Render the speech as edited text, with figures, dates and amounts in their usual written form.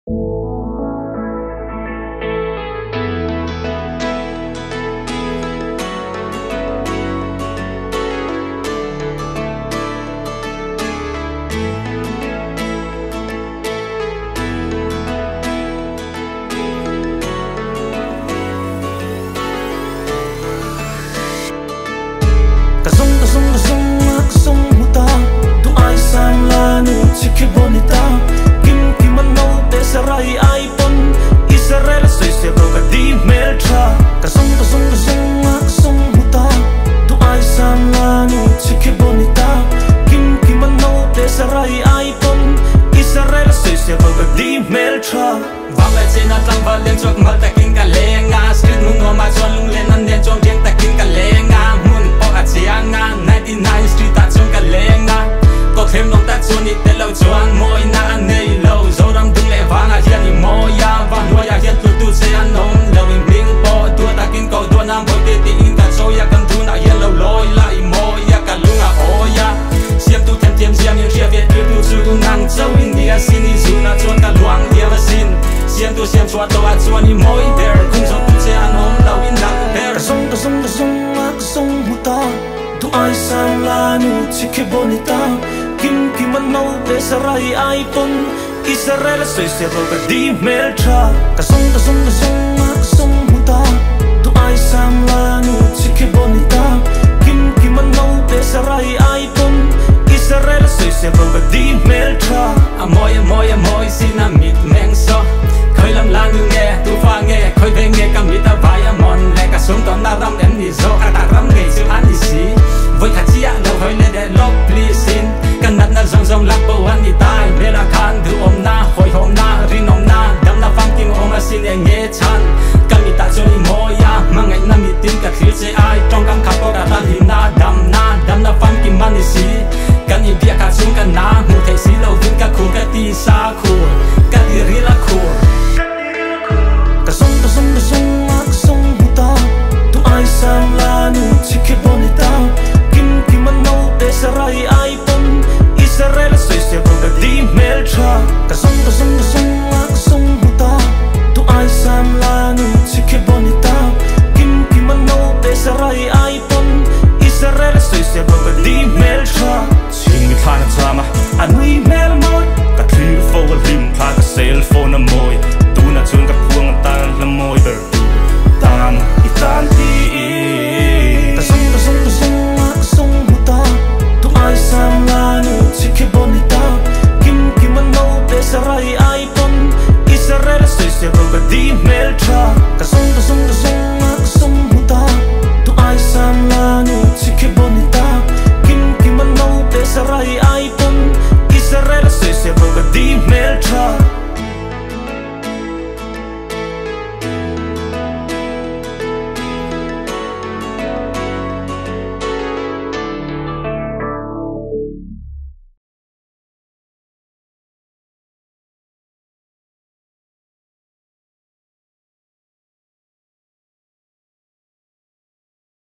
Chiki bonita, kim kimano besarai iPhone, Israel soy se roga di meltra. Kasong muta, tu ai sam lanu. Chiki bonita, kim kimano besarai iPhone, Israel soy se roga di meltra. Vale china tlang valen chok mal taking kalenga, skrit mungo ma chon lung lenan den chong jeng taking kalenga, mun po achianga 99 street ta chong kalenga. Có thêm nông ta cho nít tên lâu choang môi na nei lâu dấu đâm tung lệ vang à hiền thì môi ya và nuôi ya hiền tu sẽ ăn nông lâu in bing po tua ta kinh cầu tua nam bồi tê tê in ta sâu ya cần tu na hiền lâu lôi lại môi ya cả lung à ô ya xiêm tu thêm thêm xiêm những chia việt tuyệt tu su năng châu India xin đi du na chôn cả luang dia và xin xiêm tu xiêm chua tàu à chua ni môi bear cùng dấu tu sẽ ăn nông lâu in nắng bear Kasong muta, tu ai sang lanu chiki bonita. Kim kimano besarai iPhone, Israel soy se roga di meltra. Kasong muta, tu ai sam lanu chiki bonita. Kim kimano besarai iPhone, Israel soy se roga di meltra. Amoy sinamit me